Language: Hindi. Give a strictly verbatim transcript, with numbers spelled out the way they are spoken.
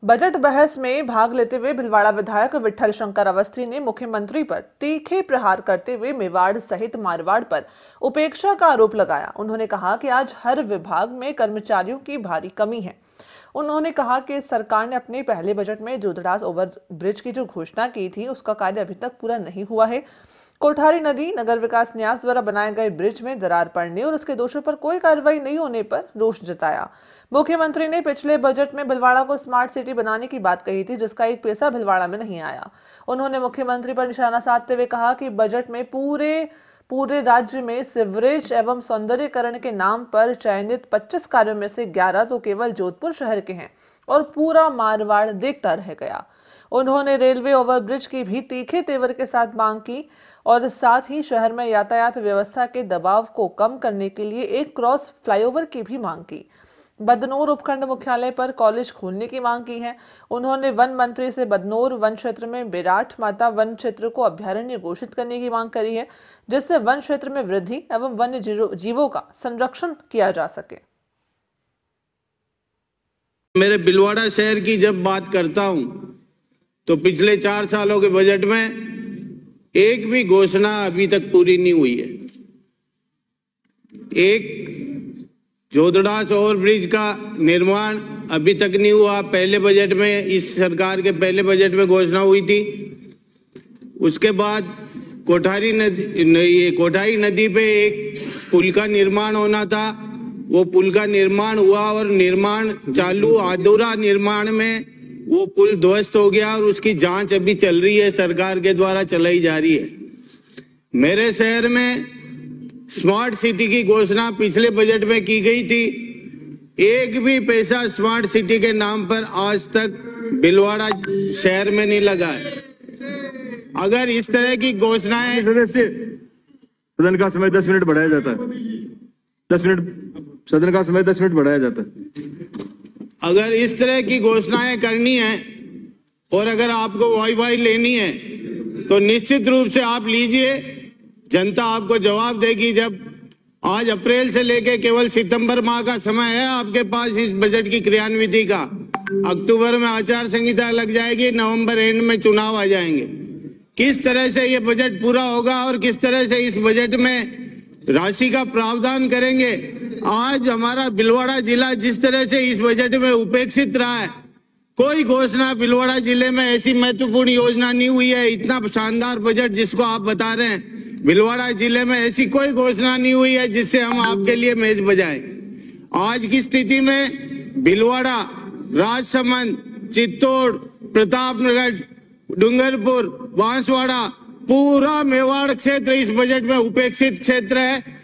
बजट बहस में भाग लेते हुए भिलवाड़ा विधायक विठल शंकर अवस्थी ने मुख्यमंत्री पर तीखे प्रहार करते हुए मेवाड़ सहित मारवाड़ पर उपेक्षा का आरोप लगाया। उन्होंने कहा कि आज हर विभाग में कर्मचारियों की भारी कमी है। उन्होंने कहा कि सरकार ने अपने पहले बजट में जोधड़ास ओवर ब्रिज की जो घोषणा की थी उसका कार्य अभी तक पूरा नहीं हुआ है। कोठारी नदी नगर विकास न्यास द्वारा बनाए गए ब्रिज में दरार पड़ने और उसके दोषों पर कोई कार्रवाई नहीं होने पर रोष जताया। मुख्यमंत्री ने पिछले बजट में भिलवाड़ा को स्मार्ट सिटी बनाने की बात कही थी, जिसका एक पैसा भिलवाड़ा में नहीं आया। उन्होंने मुख्यमंत्री पर निशाना साधते हुए कहा कि बजट में पूरे पूरे राज्य में सीवरेज एवं सौंदर्यीकरण के नाम पर चयनित पच्चीस कार्यों में से ग्यारह तो केवल जोधपुर शहर के हैं और पूरा मारवाड़ देखता रह गया। उन्होंने रेलवे ओवरब्रिज की भी तीखे तेवर के साथ मांग की और साथ ही शहर में यातायात व्यवस्था के दबाव को कम करने के लिए एक क्रॉस फ्लाईओवर की भी मांग की। बदनौर उपखंड मुख्यालय पर कॉलेज खोलने की मांग की है। उन्होंने वन मंत्री से बदनौर वन क्षेत्र में बिराट माता वन क्षेत्र को अभ्यारण्य घोषित करने की मांग करी है, जिससे वन क्षेत्र में वृद्धि एवं वन्य जीवों का संरक्षण किया जा सके। मेरे भिलवाड़ा शहर की जब बात करता हूं तो पिछले चार सालों के बजट में एक भी घोषणा अभी तक पूरी नहीं हुई है। एक जोधड़ास ओवरब्रिज का निर्माण अभी तक नहीं हुआ। पहले बजट में, इस सरकार के पहले बजट में घोषणा हुई थी। उसके बाद कोठारी नदी ये कोठारी नदी पे एक पुल का निर्माण होना था, वो पुल का निर्माण हुआ और निर्माण चालू अधूरा निर्माण में वो पुल ध्वस्त हो गया और उसकी जांच अभी चल रही है, सरकार के द्वारा चलाई जा रही है। मेरे शहर में स्मार्ट सिटी की घोषणा पिछले बजट में की गई थी। एक भी पैसा स्मार्ट सिटी के नाम पर आज तक भिलवाड़ा शहर में नहीं लगा है। अगर इस तरह की घोषणाएं, सदस्य सदन का समय दस मिनट बढ़ाया जाता है। दस मिनट सदन का समय दस मिनट बढ़ाया जाता है। अगर इस तरह की घोषणाएं करनी है और अगर आपको वाई वाई लेनी है तो निश्चित रूप से आप लीजिए, जनता आपको जवाब देगी। जब आज अप्रैल से लेके केवल सितंबर माह का समय है आपके पास इस बजट की क्रियान्विति का। अक्टूबर में आचार संहिता लग जाएगी, नवंबर एंड में चुनाव आ जाएंगे। किस तरह से ये बजट पूरा होगा और किस तरह से इस बजट में राशि का प्रावधान करेंगे। आज हमारा भिलवाड़ा जिला जिस तरह से इस बजट में उपेक्षित रहा है, कोई घोषणा भिलवाड़ा जिले में ऐसी महत्वपूर्ण योजना नहीं हुई है। इतना शानदार बजट जिसको आप बता रहे हैं, भिलवाड़ा जिले में ऐसी कोई घोषणा नहीं हुई है जिससे हम आपके लिए मेज बजाएं। आज की स्थिति में भिलवाड़ा, राजसमंद, चित्तौड़, प्रतापनगर, डूंगरपुर, बांसवाड़ा, पूरा मेवाड़ क्षेत्र इस बजट में उपेक्षित क्षेत्र है।